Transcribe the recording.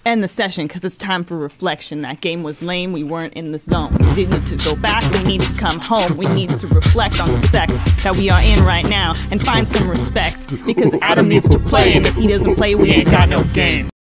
end the session because it's time for reflection. That game was lame, we weren't in the zone. We need to go back, we need to come home. We need to reflect on the sect that we are in right now and find some respect, because Adam needs to play, and if he doesn't play, we ain't got no game.